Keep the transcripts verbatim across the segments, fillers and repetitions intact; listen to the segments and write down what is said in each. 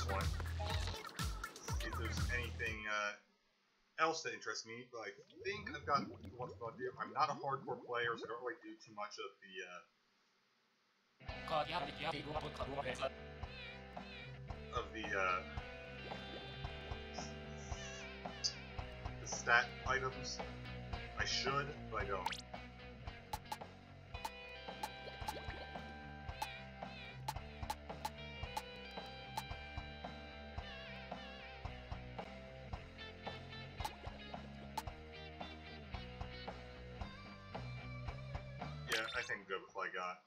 this one. See if there's anything uh, else that interests me, but I think I've got what's going to do. I'm not a hardcore player, so I don't really do too much of the uh, of the uh, the stat items. I should, but I don't. Yeah, I think I'm good with what I got.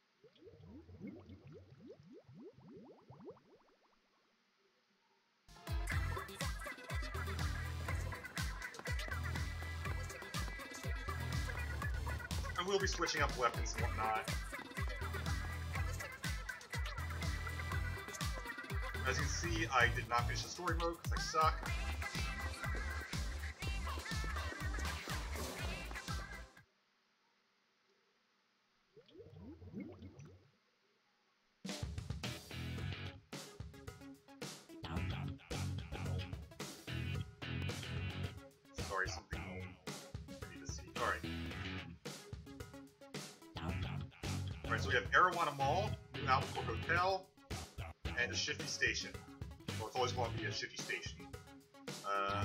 I will be switching up weapons and whatnot. As you can see, I did not finish the story mode because I suck. Sorry, something I need to see. Alright. Alright, so we have Arowana Mall, New Albuquerque Hotel, and a Shifty Station. Well, it's always going to be a Shifty Station. Uh,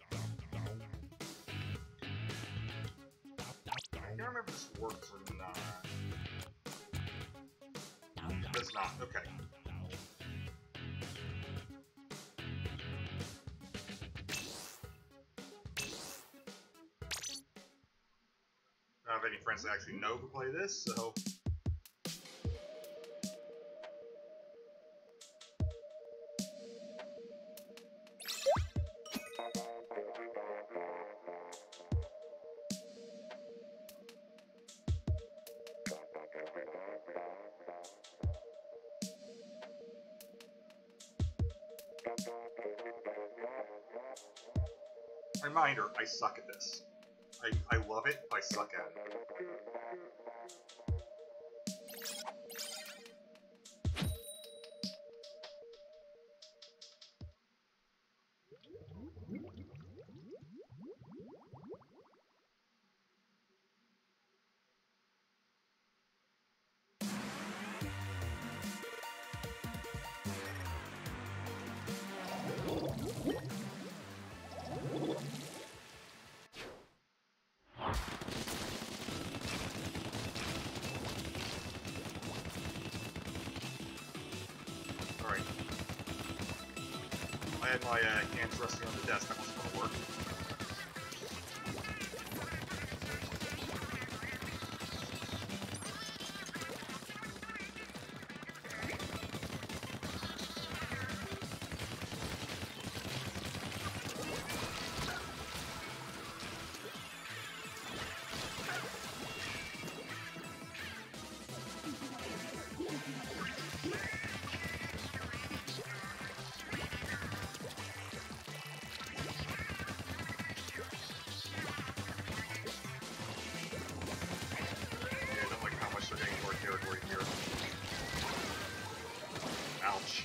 I can't remember if this works or not. It does not. Okay. I don't have any friends that actually know who play this, so... Reminder, I suck at this. I, I love it, I suck at it. Alright. I had my uh, hands resting on the desk, that wasn't gonna work. Ouch.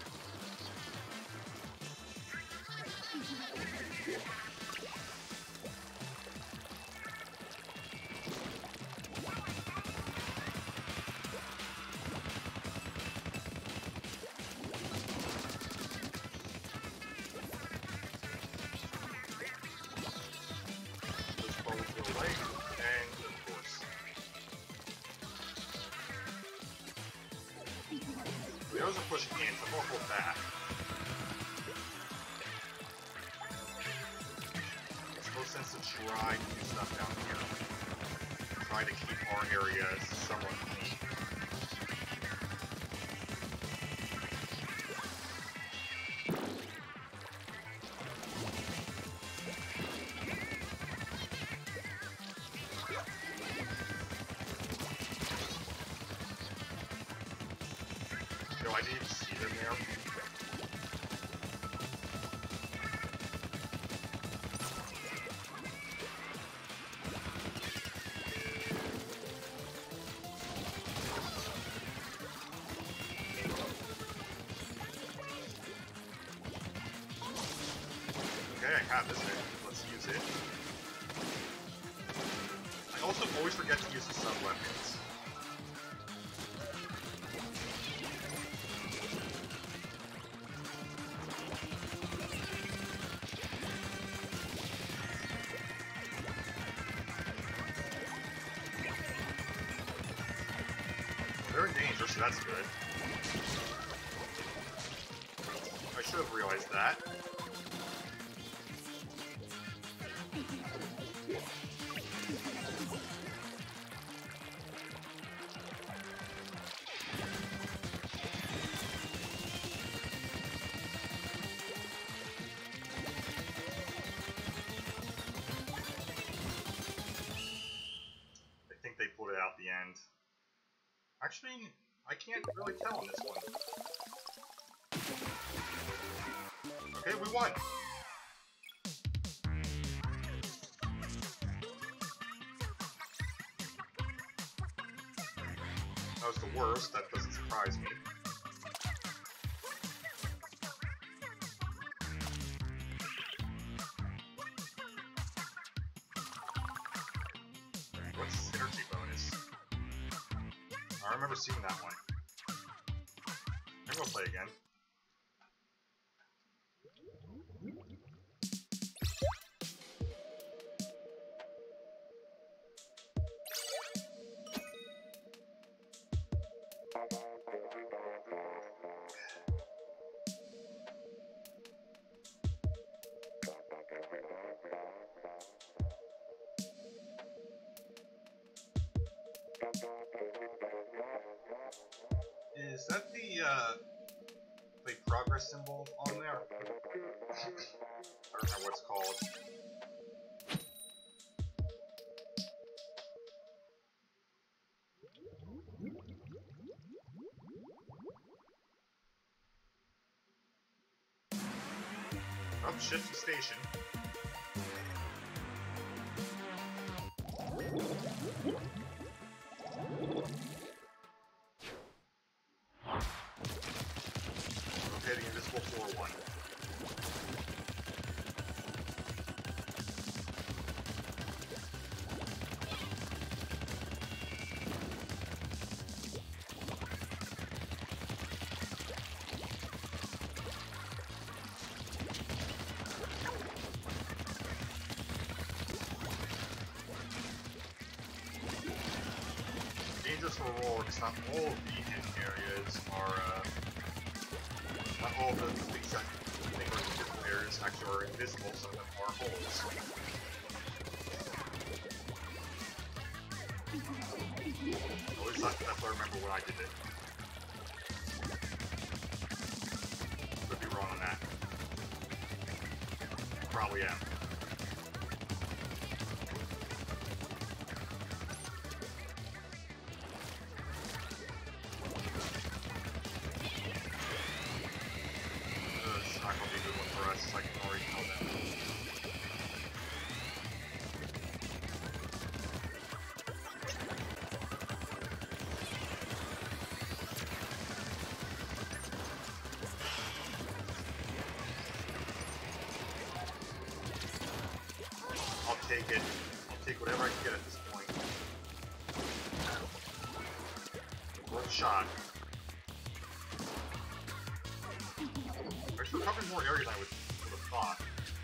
Those bones go away, and of course. There was a push again, so I'm gonna hold that. Makes no sense to try to do stuff down here. Try to keep our area somewhat clean. No, I didn't even see them there. have, isn't it? Let's use it. I also always forget to use the sub-weapons. Very dangerous, so that's good. I should have realized that. I think they pulled it out the end. Actually, I can't really tell on this one. Okay, we won! That was the worst, that doesn't surprise me. What's synergy bonus? I remember seeing that one. Maybe we'll play again. Is that the, uh, the progress symbol on there? I don't know what it's called. Up, shift to station. Okay, the invisible floor one. Dangerous for a roll, because not all of the hidden areas are, uh, not all of the things that you think are invisible areas actually are invisible, some of them are holes. At least that, that's what I remember when I did it. Could be wrong on that. Probably am. Not gonna be a good one for us, I can already tell that. I'll take it. I'll take whatever I can get at this point. One shot. We're covering more areas than I would, would have thought.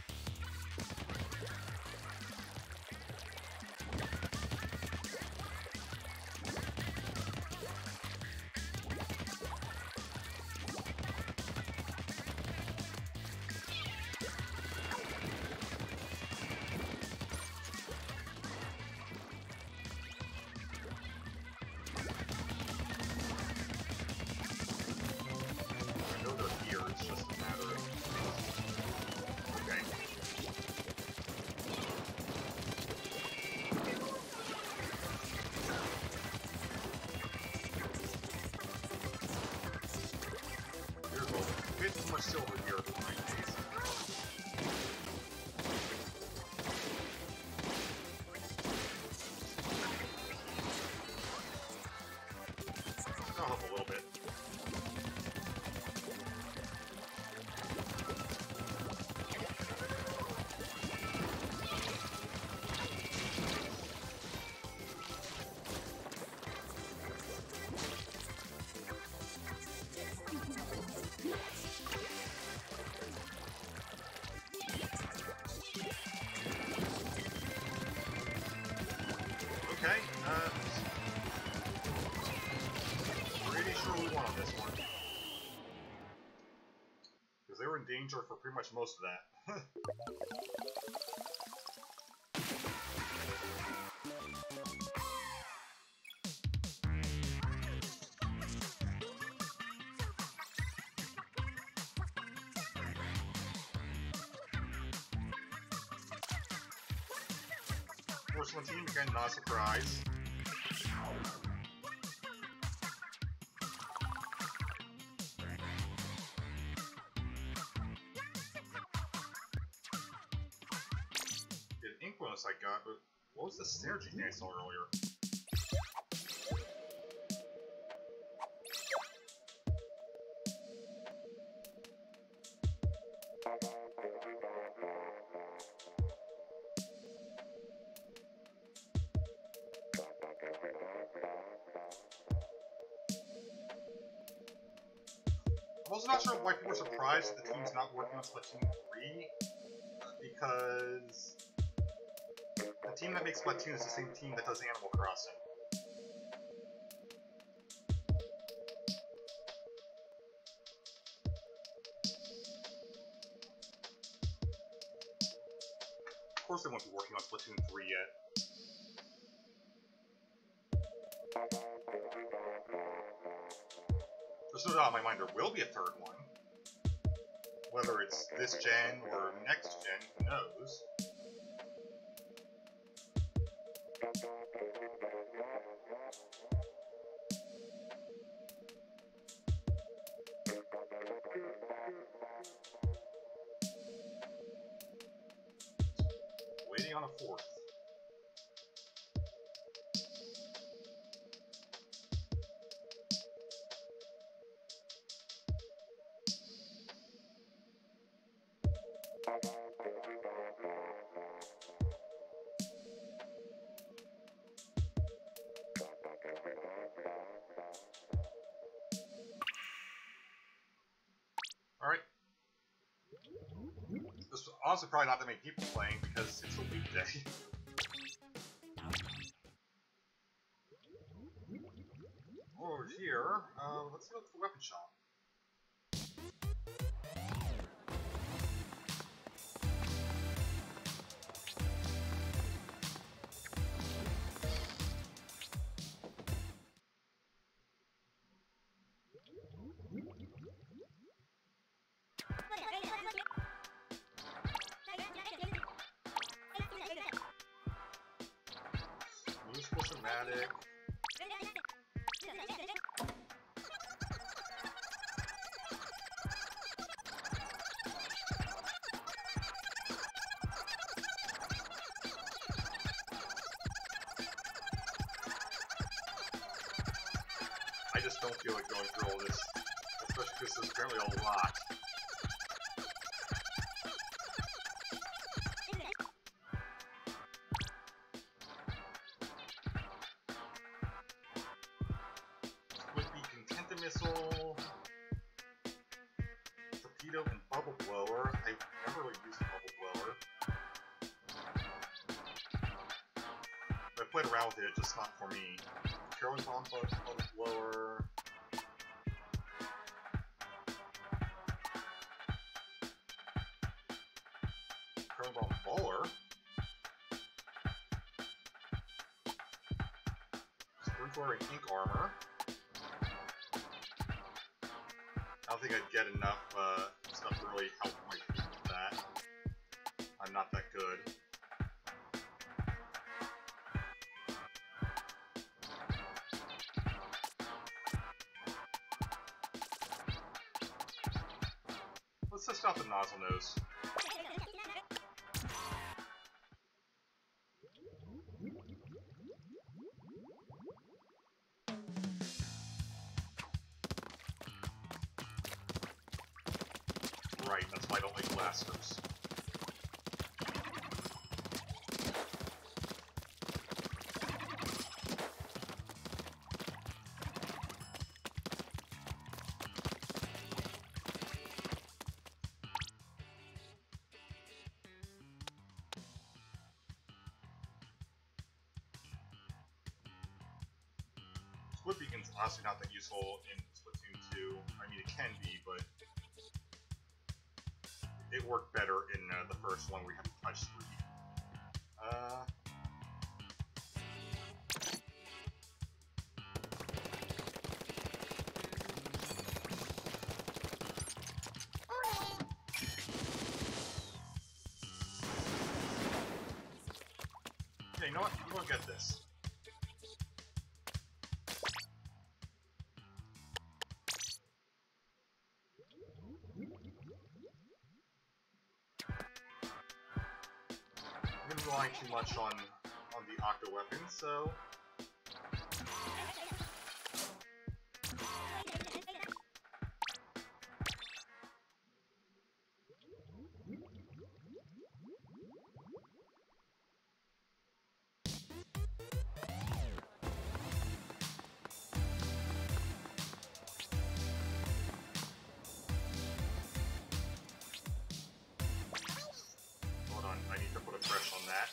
I know they're here, it's just a matter of... Okay. There's a bit too much silver here for my case. That'll help a little bit. Uh, pretty sure we won on this one. Because they were in danger for pretty much most of that. Porcelain team, again, not a surprise. The ink bonus I got, but what was the synergy thing I saw earlier? I'm also not sure why people are surprised that the team's not working on Splatoon three, because the team that makes Splatoon is the same team that does Animal Crossing. Of course they won't be working on Splatoon three yet. There's no doubt in my mind there will be a third one. Whether it's this gen or next gen, who knows? Waiting on a fourth. Alright. There's honestly probably not that many people playing because it's a weekday. Over here, uh, let's go to the weapon shop. Useful schematic. I just don't feel like going through all this, especially because there's apparently a lot. Missile, torpedo, and bubble blower. I've never really used a bubble blower. I played around with it, it's just not for me. Carolyn bomb, bubble blower. Carolyn bomb bowler. Sprinkler and ink armor. I don't think I'd get enough uh, stuff to really help my team with that. I'm not that good. Let's test out the nozzle nose. Right, that's why I don't like blasters. Squid Beacon's honestly not that useful in Splatoon two. I mean, it can be, but it worked better in uh, the first one where you have to touch three. Uh... Okay, you know what? I'm gonna get this. I've been relying too much on on the Octo weapon, so hold on, I need to put a press on that.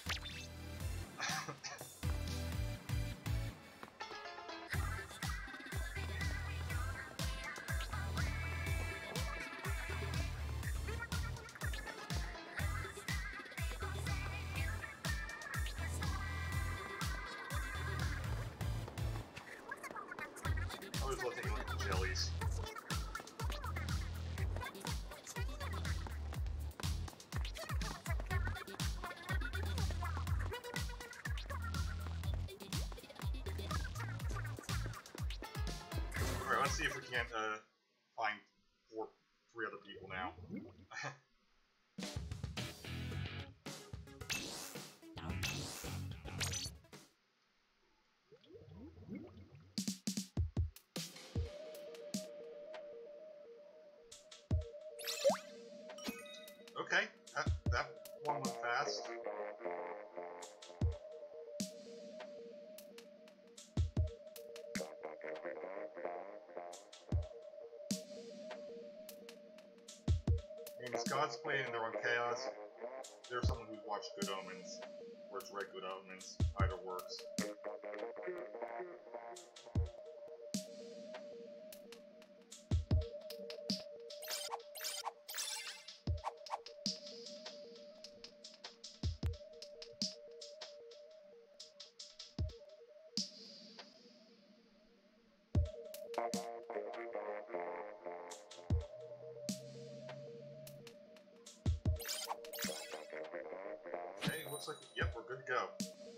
I was looking at the jellies. Alright, let's see if we can't uh, find four, three other people now. Okay, that, that one went fast. I mean, it's God's playing in their own chaos. There's someone who's watched Good Omens, or it's read Good Omens. Either works. Okay, looks like, yep, we're good to go.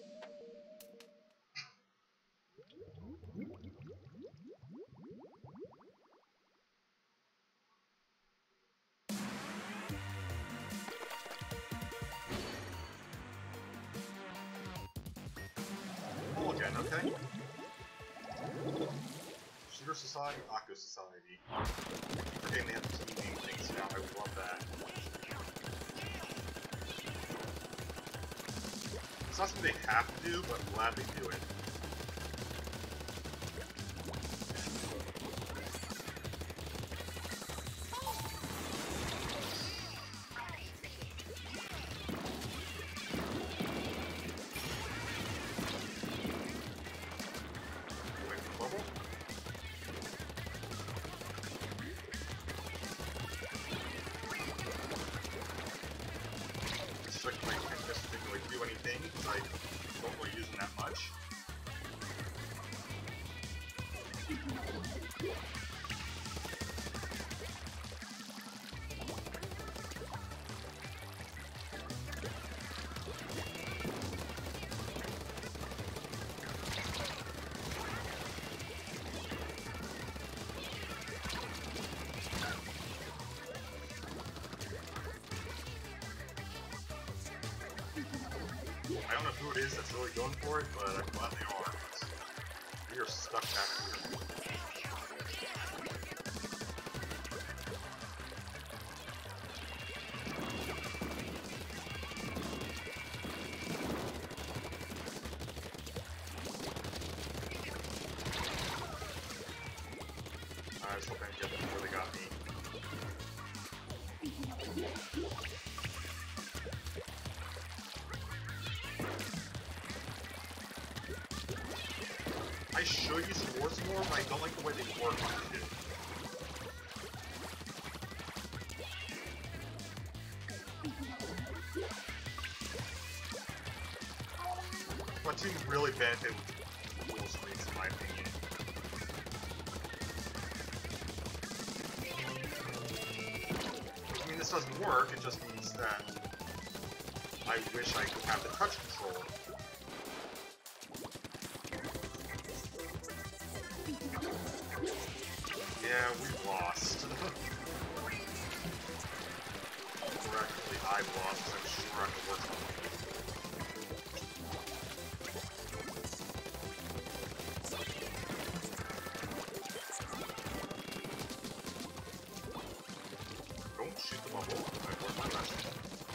Roll again, okay. Shooter Society, Octo Society. Okay, they have team name things now, I love that. It's not something they have to do, but I'm glad they do it. Wait for the bubble. This trick might not necessarily do anything, because I don't really use them that much. I don't know who it is that's really going for it, but I'm glad they are. We are stuck back here. I was hoping to get them before they got me. I should use force more, but I don't like the way they work on it. Splatoon really benefited with dual screens, in my opinion. I mean, this doesn't work, it just means that I wish I could have the touch control. Yeah, we lost. Or actually, I lost, because I'm sure I'm the worst one. Don't shoot the bubble. I've learned my lesson.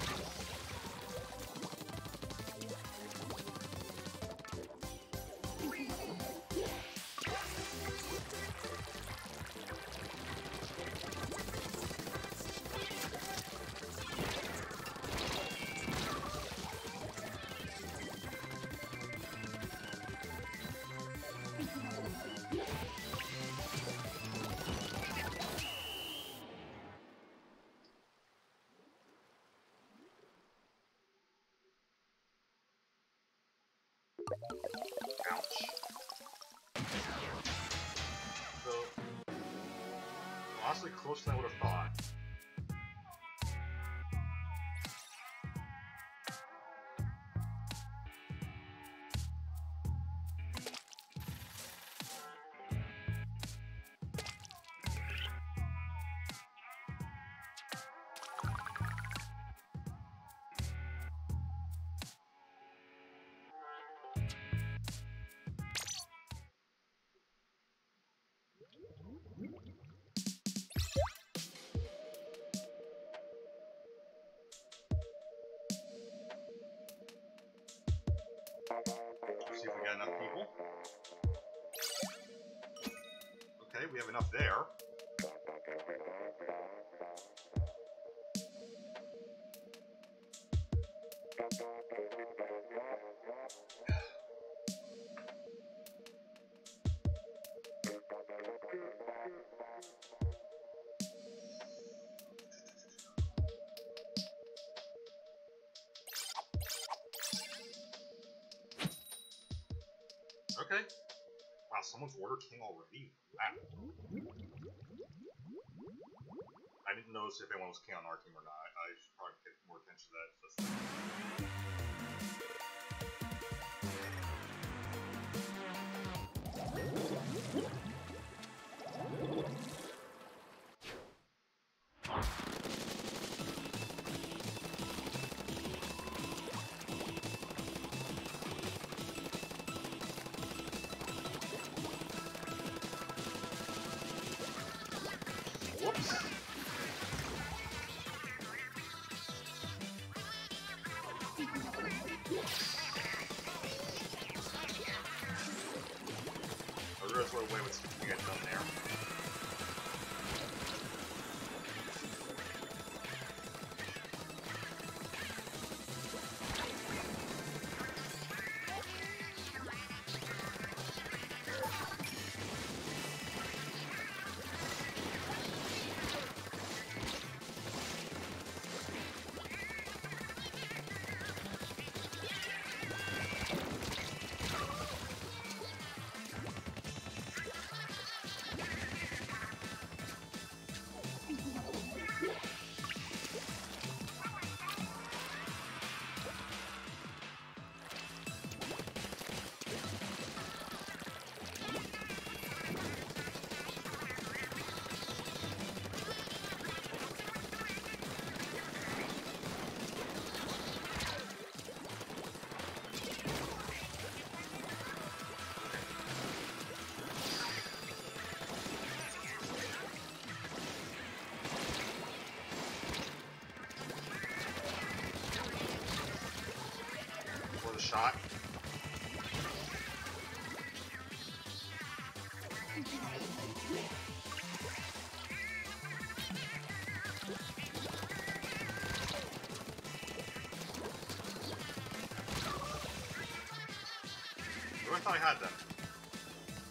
Ouch. So, honestly, closer than I would have thought. Let's see if we got enough people. Okay, we have enough there. Okay. Wow, someone's order came already? Wow. I didn't notice if anyone was king on our team or not. I should probably pay more attention to that. Whoops. I realized what way what's you got done there. For the shot. I thought I had them.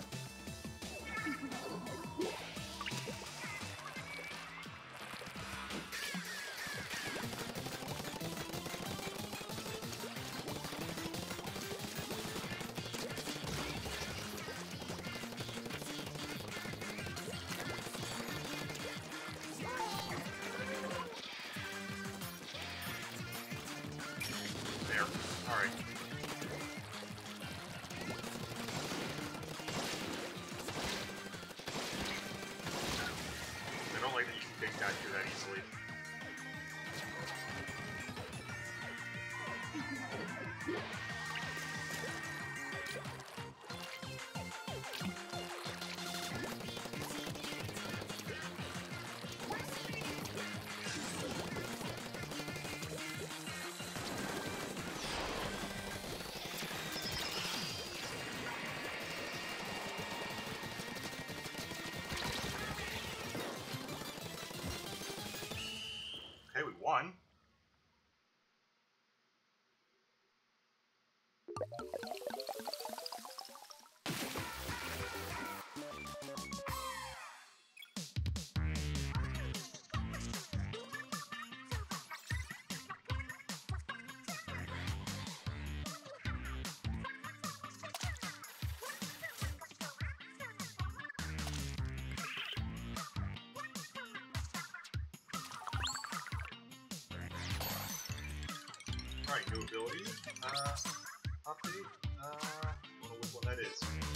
Alright, new ability. Uh, update. Uh, I don't know which one that is.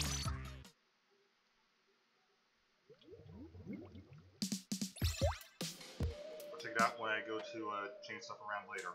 I'll check it out when I go to uh, change stuff around later.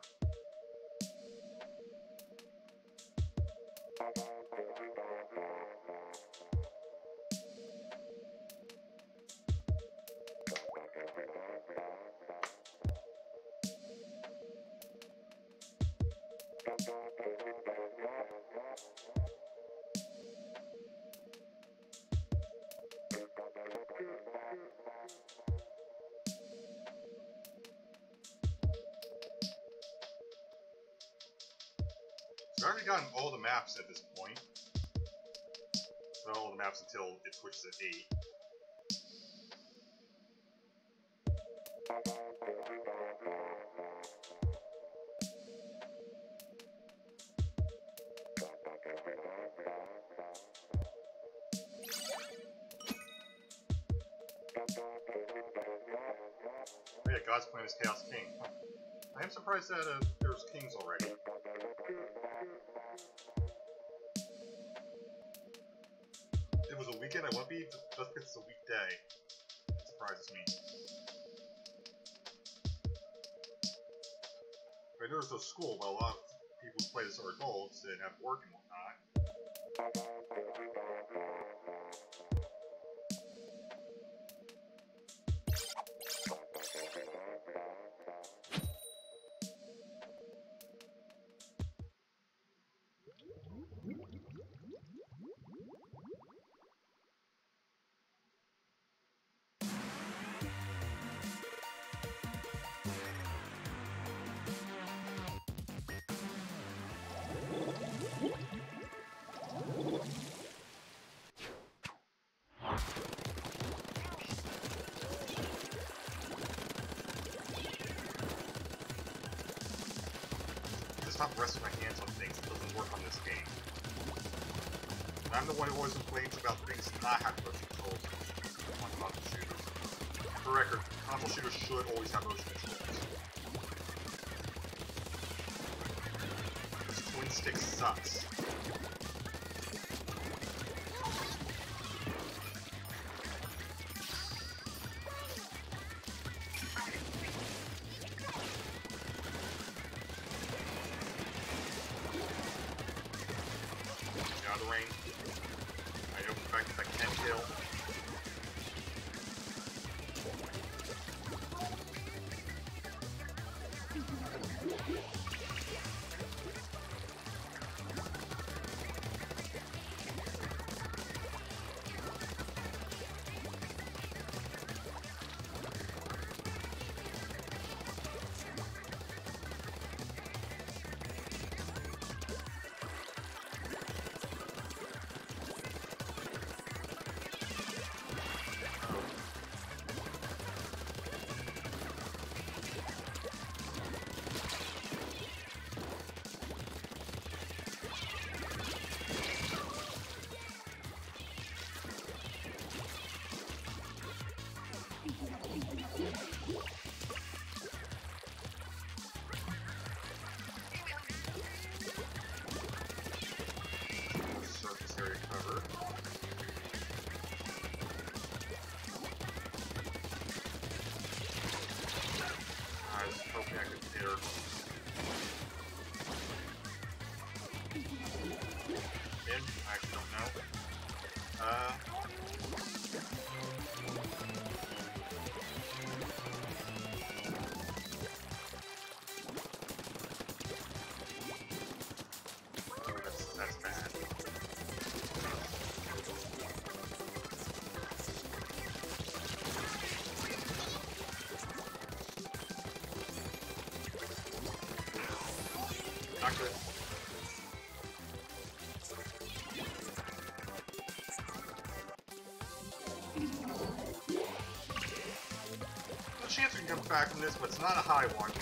So I've already gotten all the maps at this point. Not all the maps until it switches at eight. Oh yeah, God's Plan is Chaos King. Huh. I am surprised that uh, there's kings already. If it was a weekend, I wouldn't be, just because it's a weekday. It surprises me. If I knew there was no school, well, a lot of people who play this are adults and have work and whatnot. Stop resting my hands on things. It doesn't work on this game. And I'm the one who always complains about things not having motion controls on console shooters. For record, console shooters should always have motion controls. This twin stick sucks. Out of range. I know for a fact that I can kill. Surface area covered. I was hoping I could hit her. In? I actually don't know. Uh. That's, that's bad. Not good. No chance we can come back from this, but it's not a high one.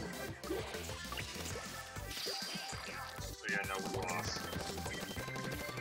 So yeah, no, we lost.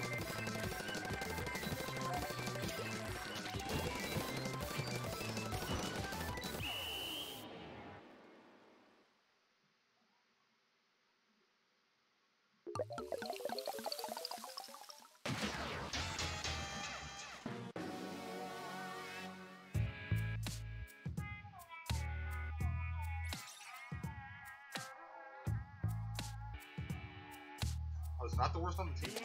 was not the worst on the team.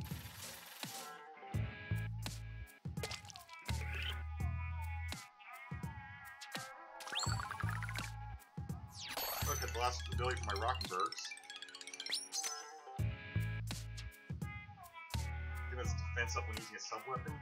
Look at the last ability for my Rockenbergs. Give us defense up when using a sub-weapon.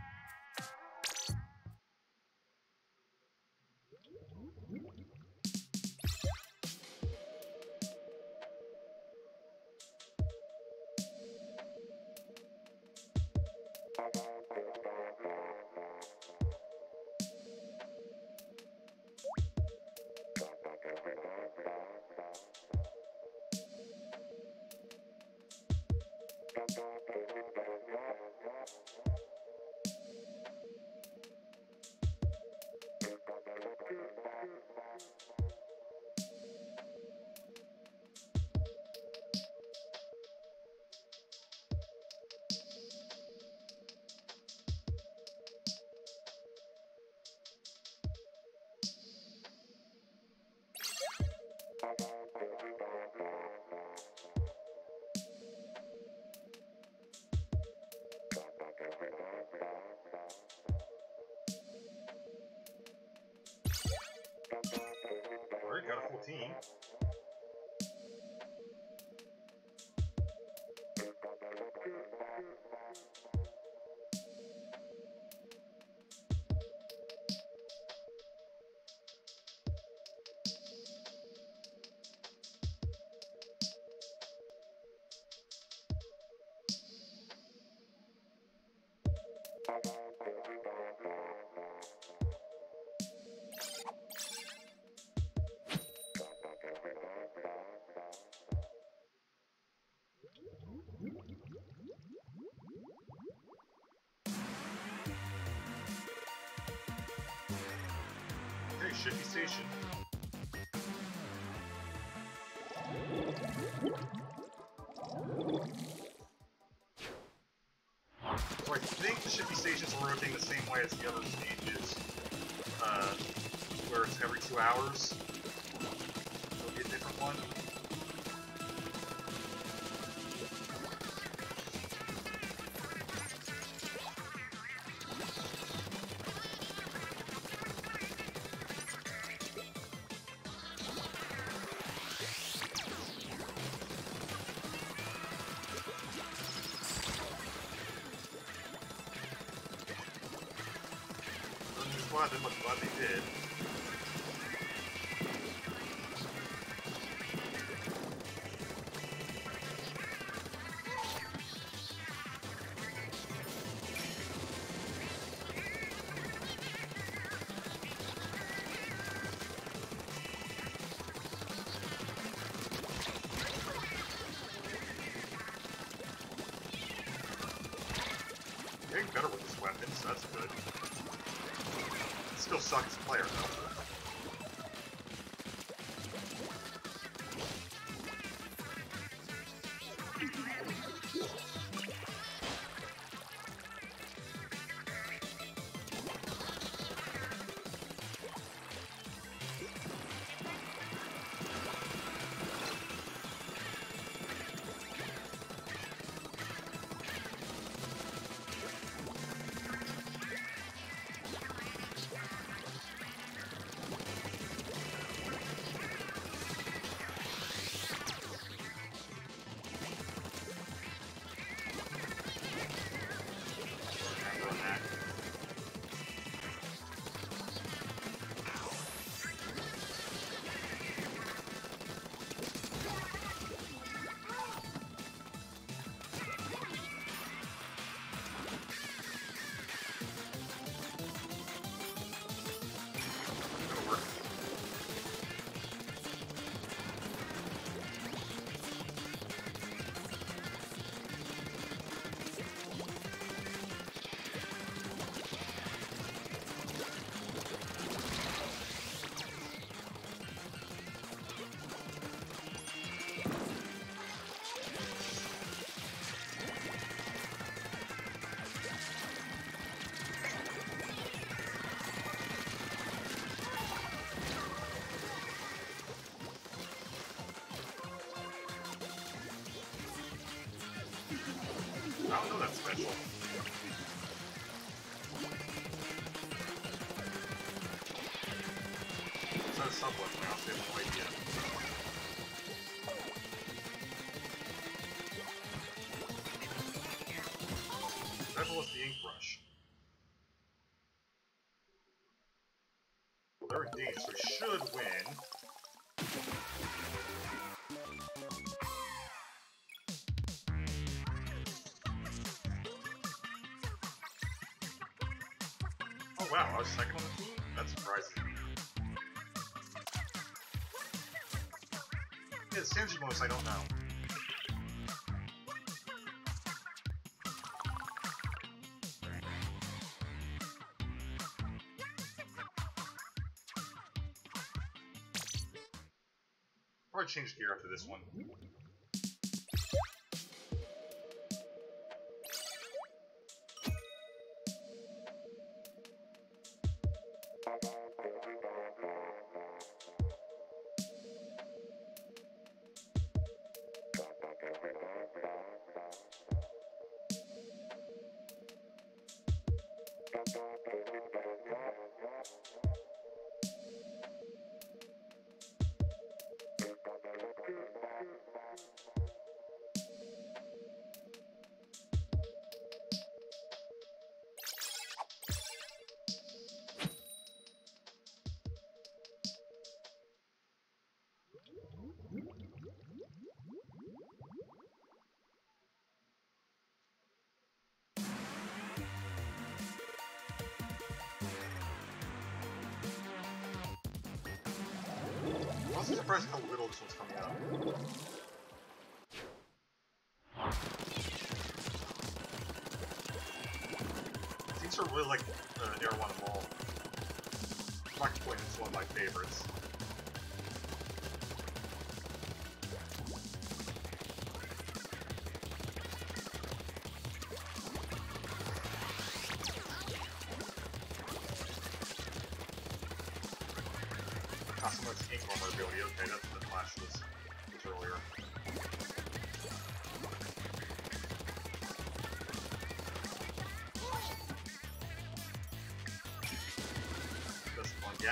Alright, got a full team. Okay, Shifty Station. So I think the Shifty Stations are rotating the same way as the other stages, uh, where it's every two hours. It'll be a different one. Glad them, but glad they did. Getting better with this weapon, so that's good. Still suck as a player, though. sub-weapon, I honestly have no idea. That was the ink brush. Well, they're in danger, so we should win. Oh wow, I was second on the team? That surprises me. Yeah, the synergy bonus, I don't know. Probably change gear after this one. I'm also surprised how little this one's coming up. These are really like uh, Air One Mall. Black Point is one of my favorites. Not so much ink armor ability. Okay, that's what the flash was, was earlier. That's the one yet.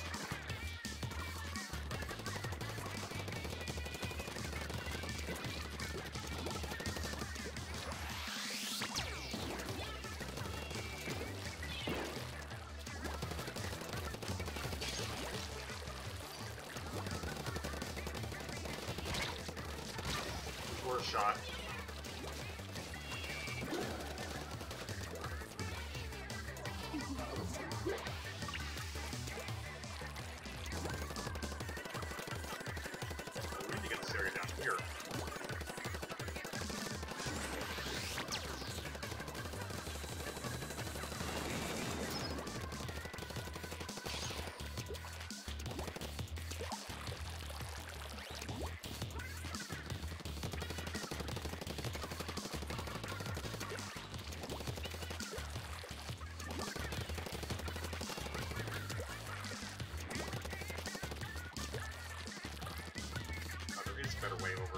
A shot. We need to get this area down here. Better way over.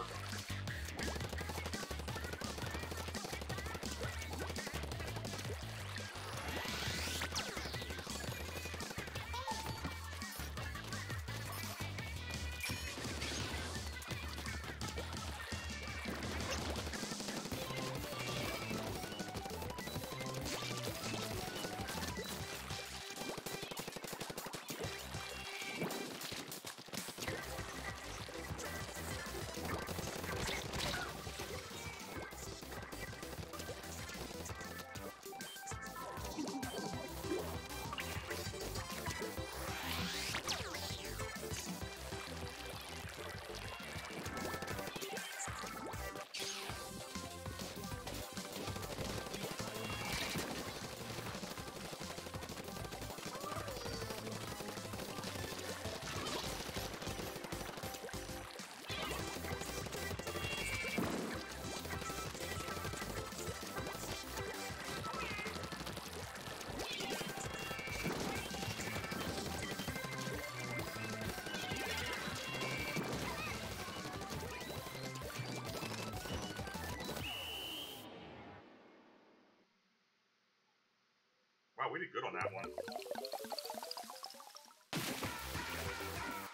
Wow, we did good on that one.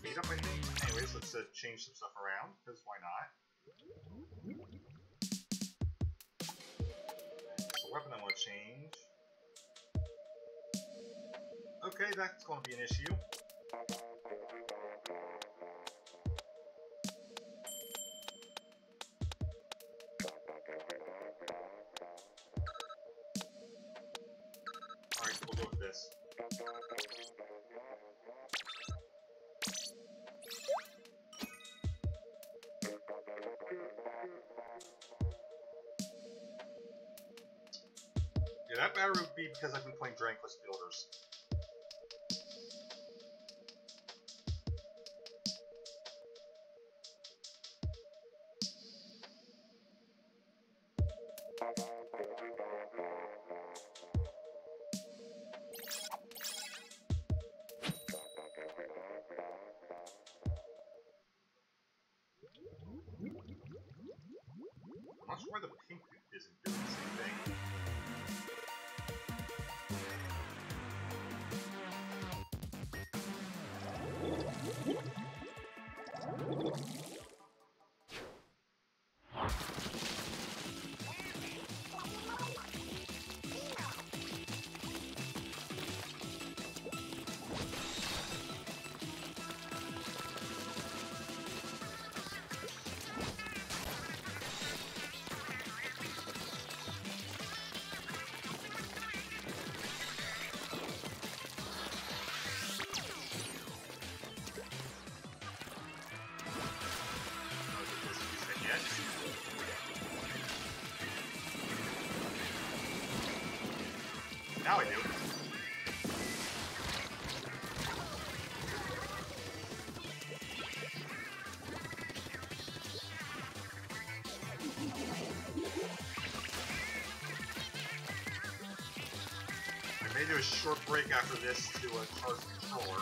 speed up, I think. Anyways, let's uh, change some stuff around, because why not? So weapon I want to change. Okay, that's going to be an issue. Alright, we'll go with this. Yeah, that battery would be because I've been playing Dragon Quest Builders. I'm not sure why the pink isn't doing the same thing. Now I do. I may do a short break after this to uh, charge the controller.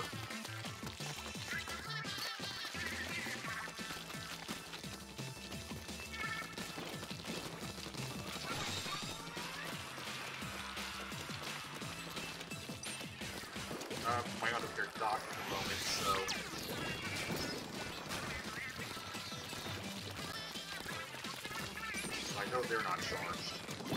Uh, my other character docked at the moment, so... so I know they're not charged.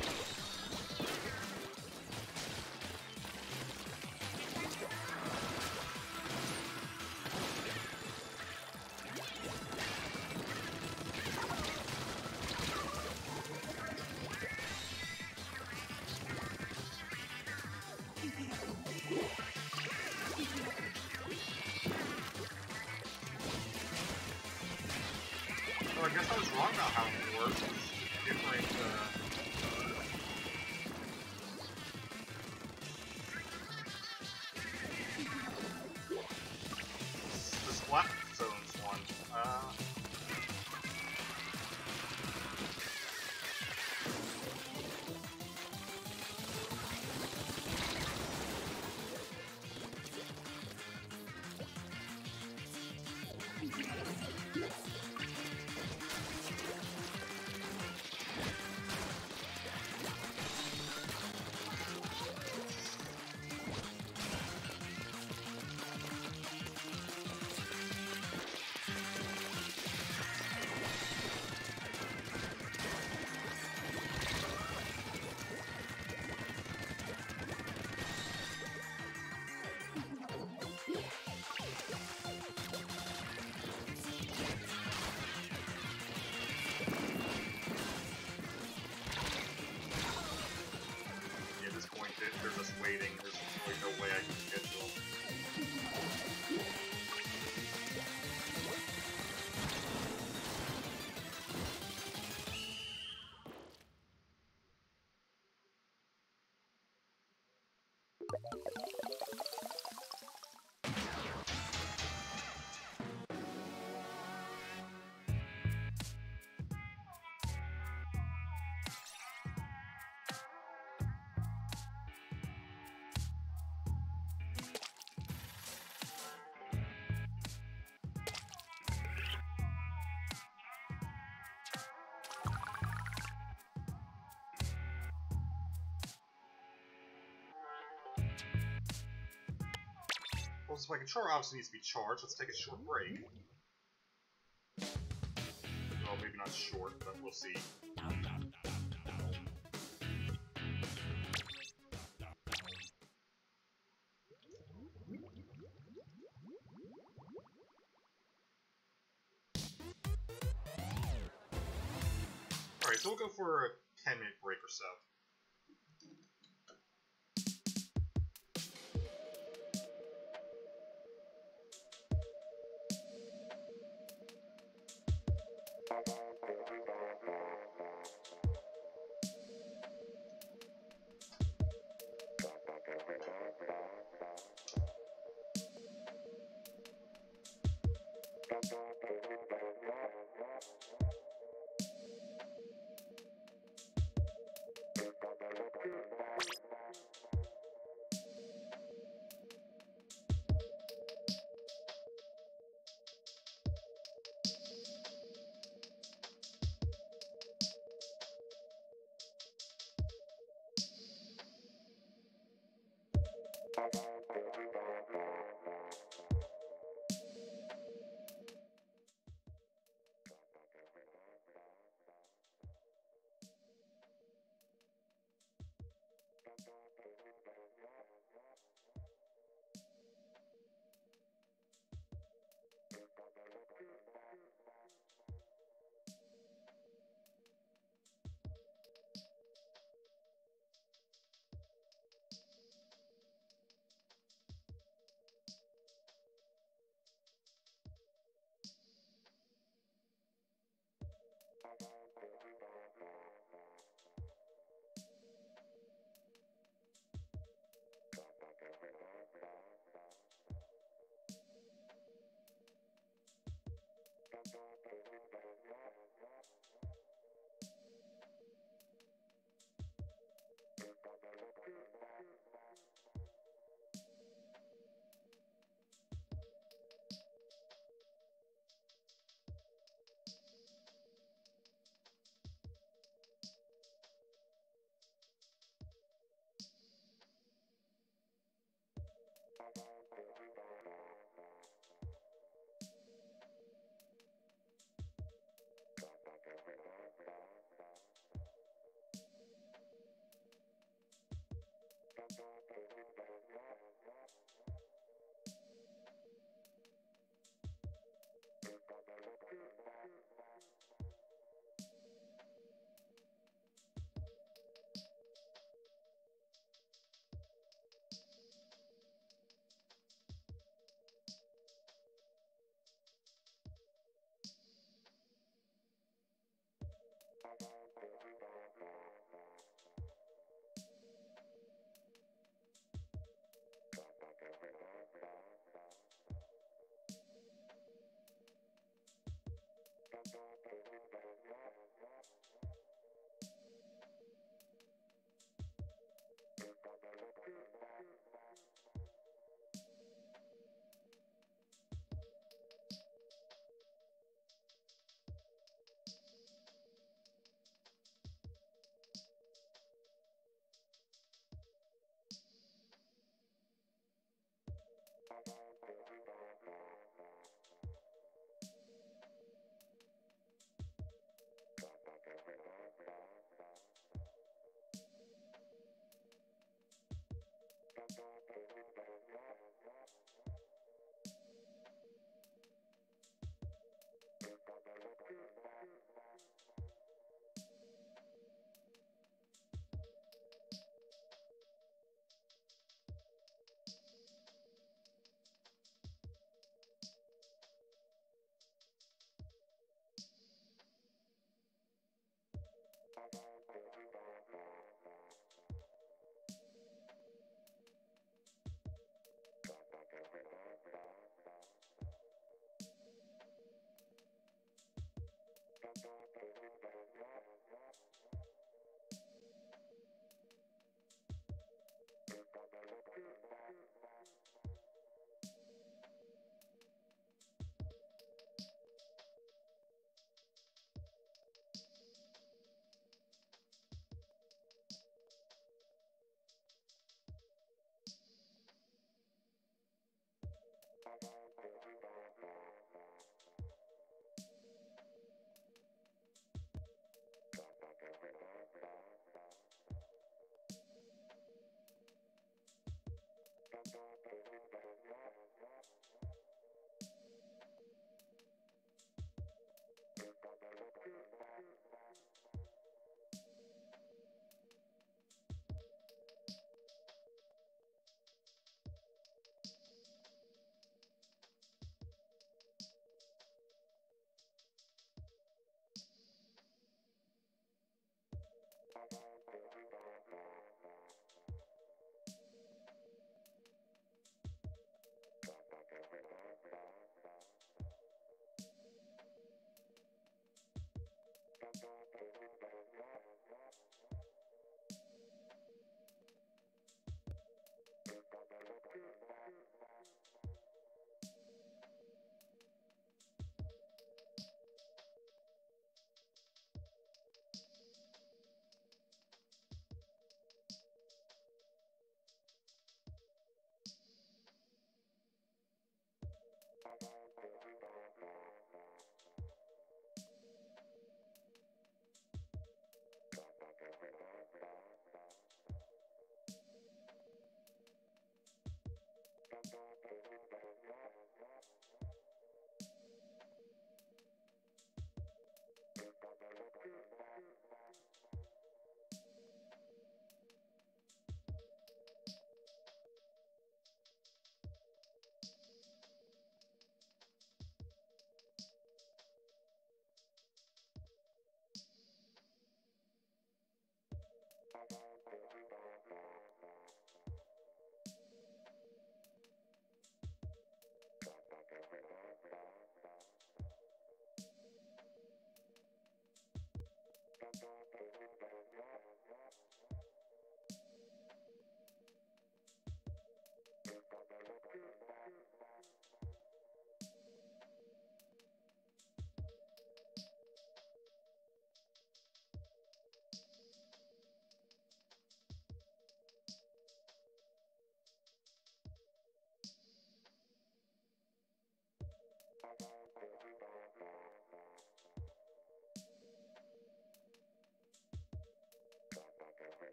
So I guess I was wrong about how it works. It's different, uh... the Splat Zones one. Uh... Well, so my controller obviously needs to be charged. Let's take a short break. Well, maybe not short, but we'll see. Alright, so we'll go for a ten minute break or so.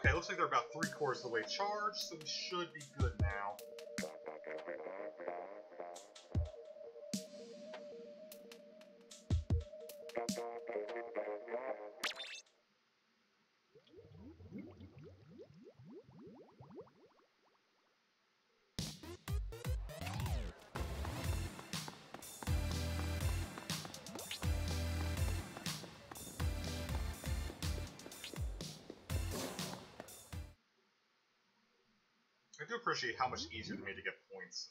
Okay, looks like they're about three quarters of the way charged, so we should be good now. I do appreciate how much easier it made to get points.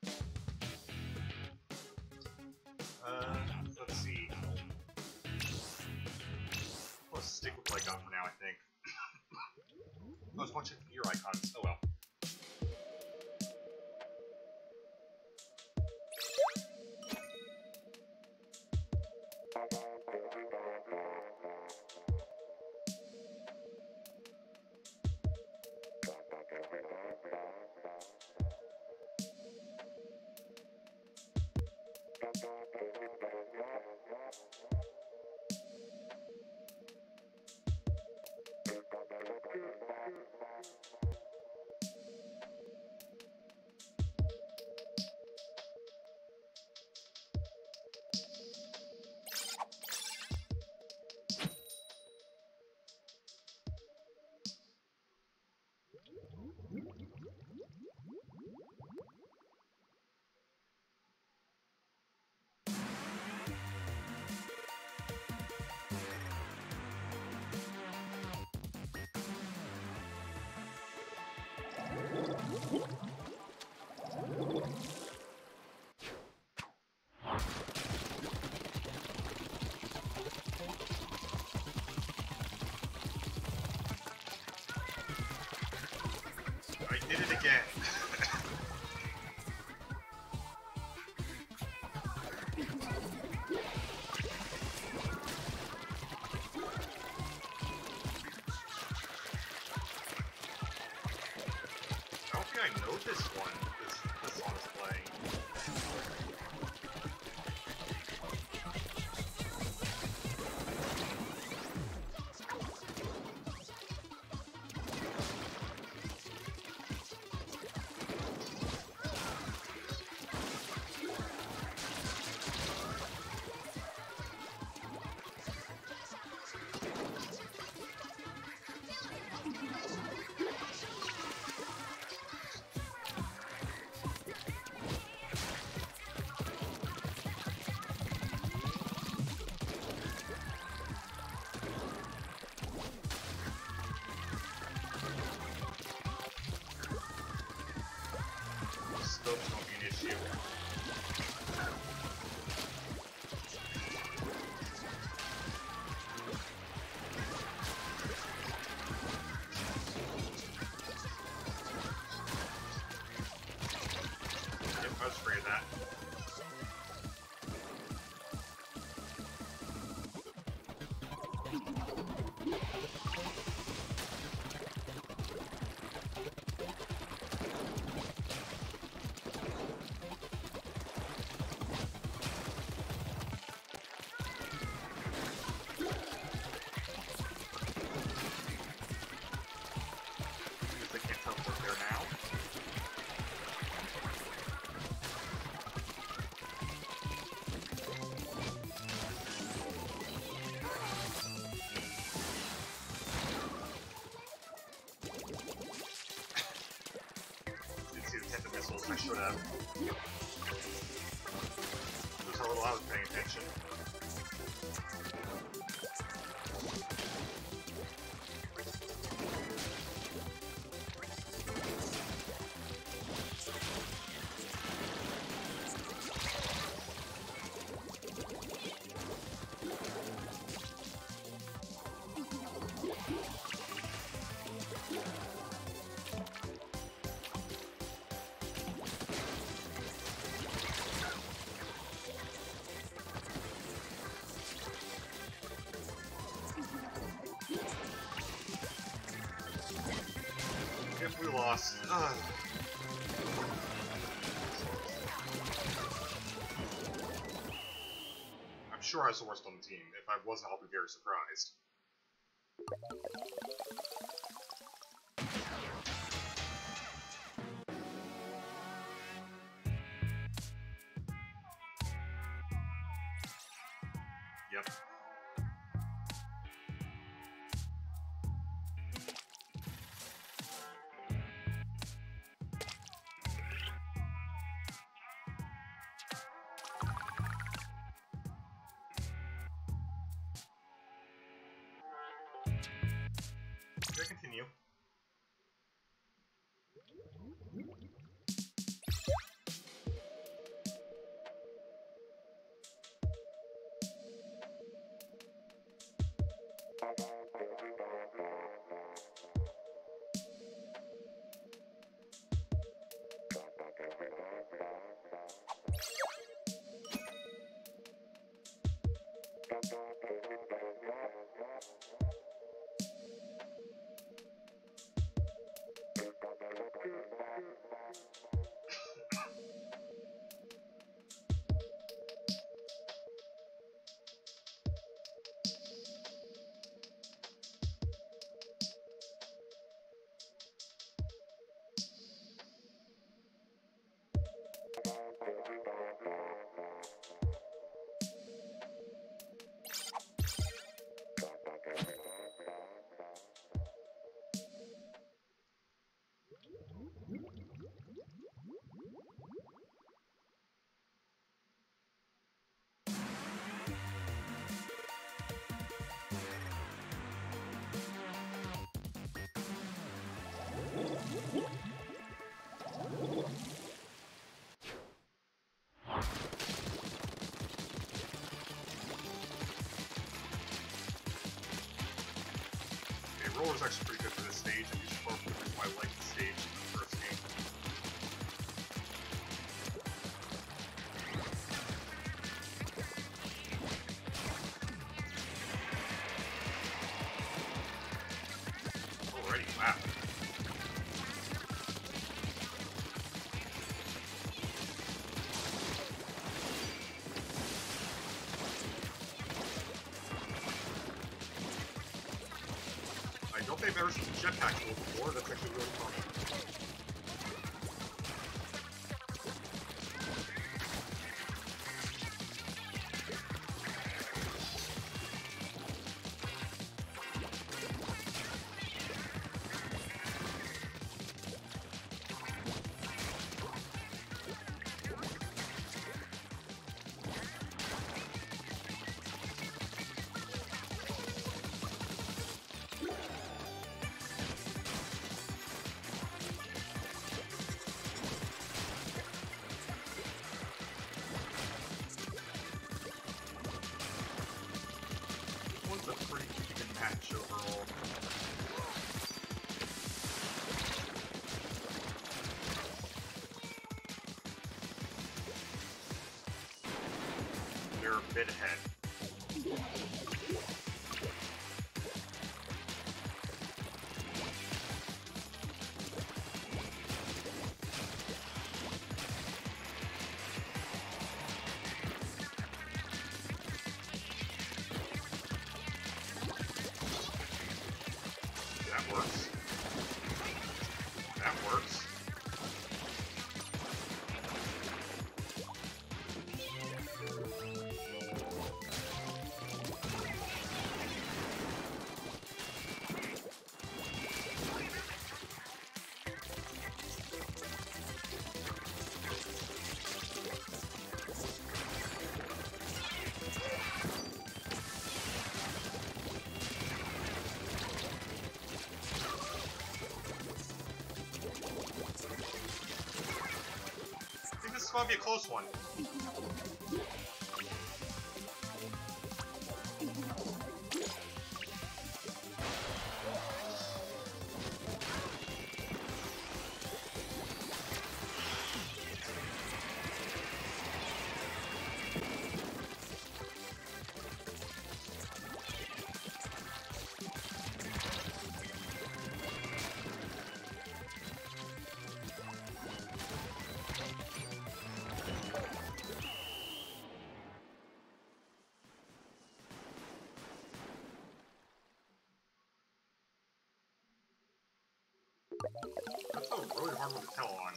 Uh, let's see. Let's stick with what I got for now, I think. Oh, there's a bunch of ear icons. Oh well. I did it again. I don't think I know this one, this, this song is playing. Scopes won't be an issue. Yep, I was afraid of that. I should have. Just how little I was paying attention. If we lost. Ugh. I'm sure I was the worst on the team. If I wasn't, I'll be very surprised. Yep. Should I continue? Roller's actually pretty good for this stage, and he's part of the reason why I like the stage in the first game. Alrighty, wow. I don't think I've ever seen jetpacks before. That's actually really fun. A pretty even match overall. They're a bit ahead. That works. That works. This is gonna be a close one. That's a really hard one to tell on.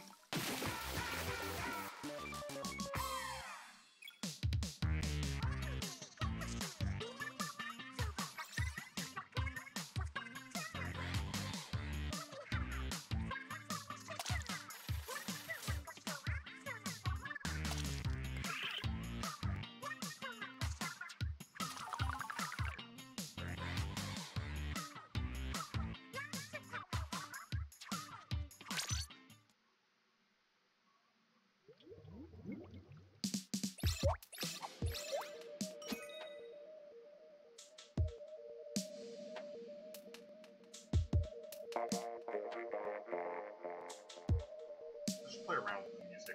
play around with the music.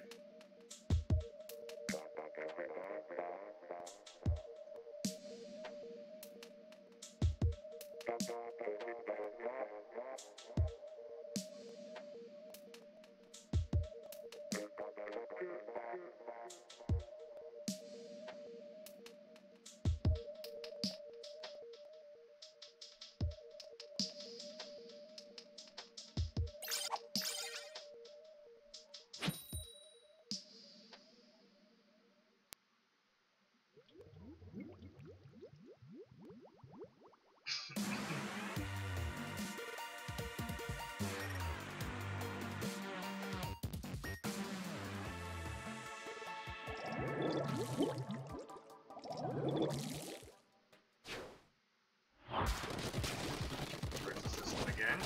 Again.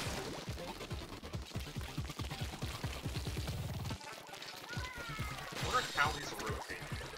I wonder how these are rotating.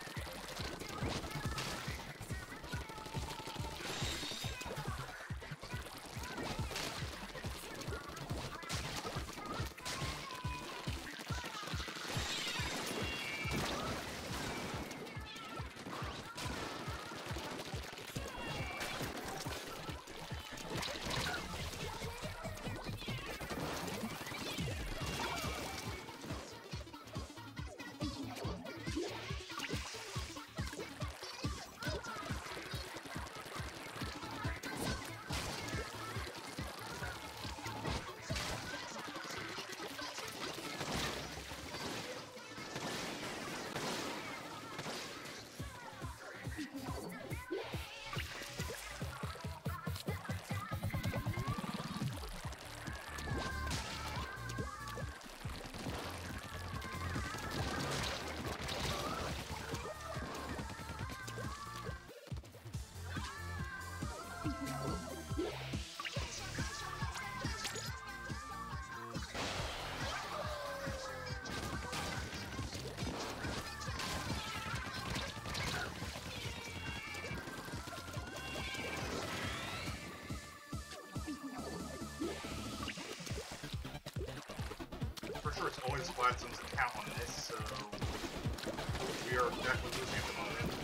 For sure, it's always Splatzone's account on this, so we are definitely losing at the moment.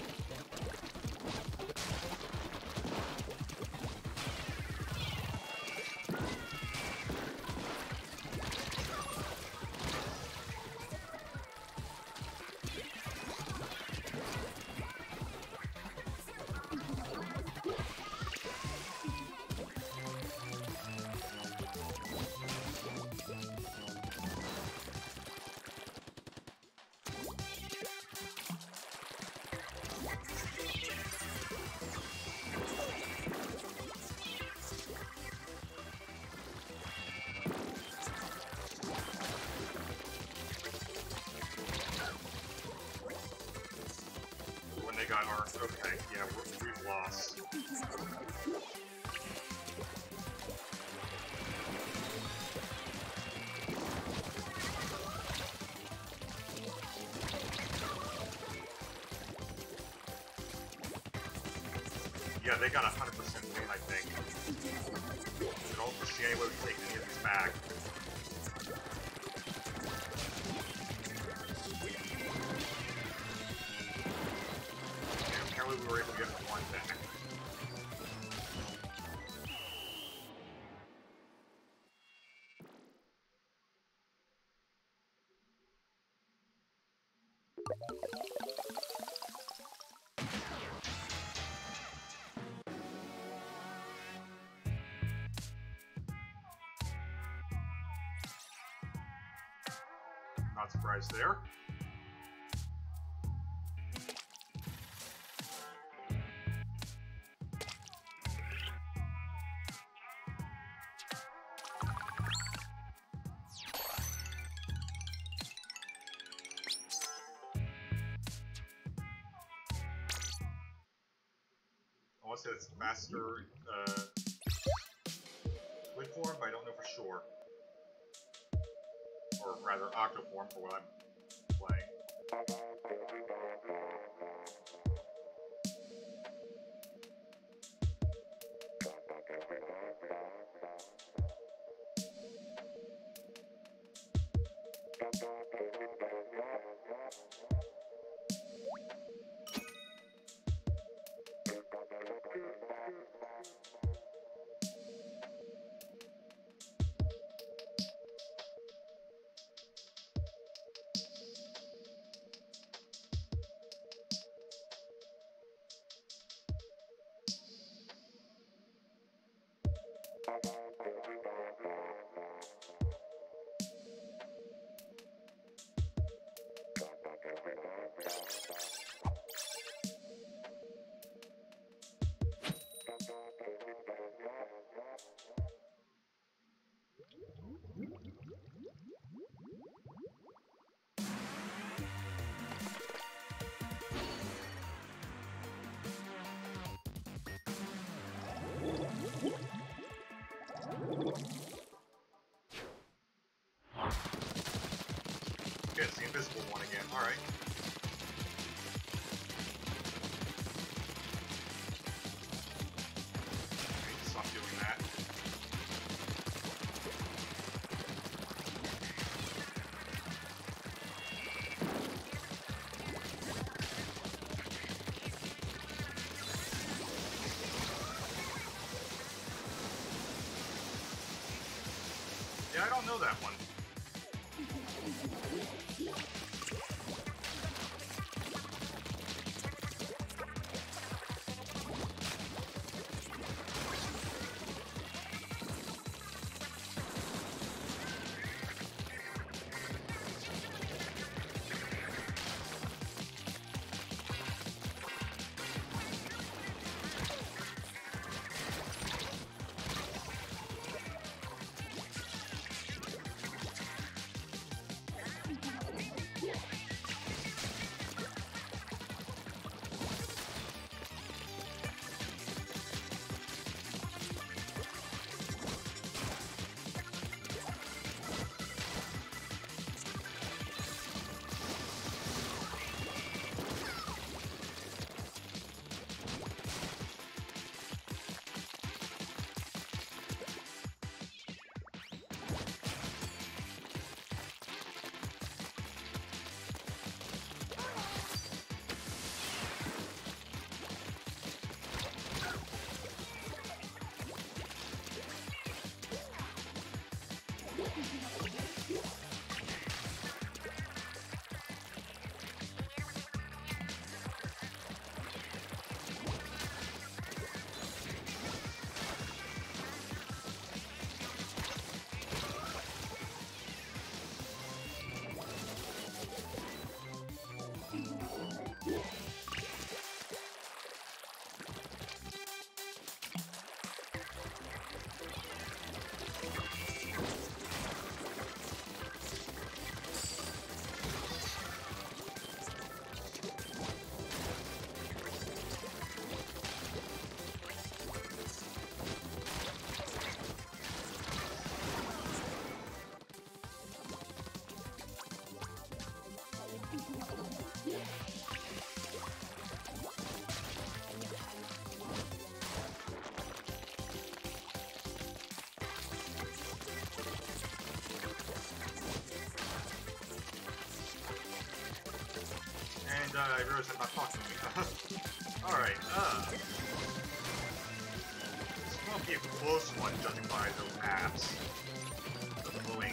They got our... Okay, yeah, we're, we've lost. Yeah, they got a one hundred percent win, I think. I don't foresee any way we can take any of these back. We were able to get one back. Not surprised there. I want to say it's Master uh, Squid form, but I don't know for sure. Or rather, Octo form for what I'm playing. Okay, it's the invisible one again. Alright. Stop doing that. Yeah, I don't know that one. And uh, I realized I'm not talking to you. Alright, uh... this won't be a close one, judging by those apps. The glowing.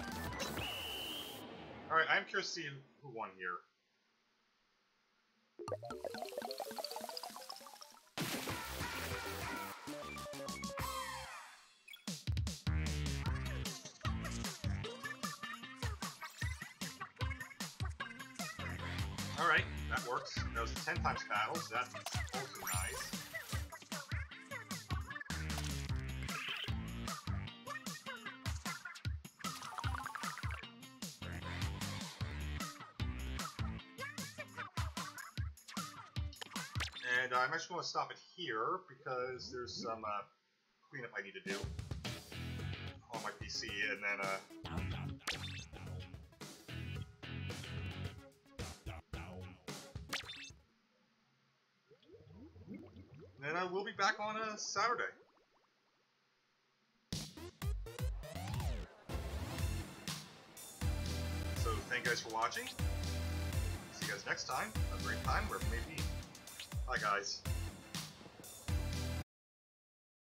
Alright, I'm curious to see who won here. Alright, that works. That was ten times battle, so that's also nice. And uh, I'm actually going to stop it here because there's some uh, cleanup I need to do on my P C, and then uh, And then I will be back on a Saturday. So thank you guys for watching. See you guys next time. Have a great time, wherever it may be. Bye guys.